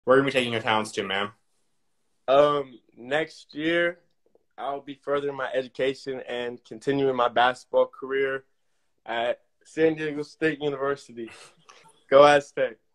Where are you gonna be taking your talents to, man? Next year, I'll be furthering my education and continuing my basketball career at San Diego State University. Go Aztecs.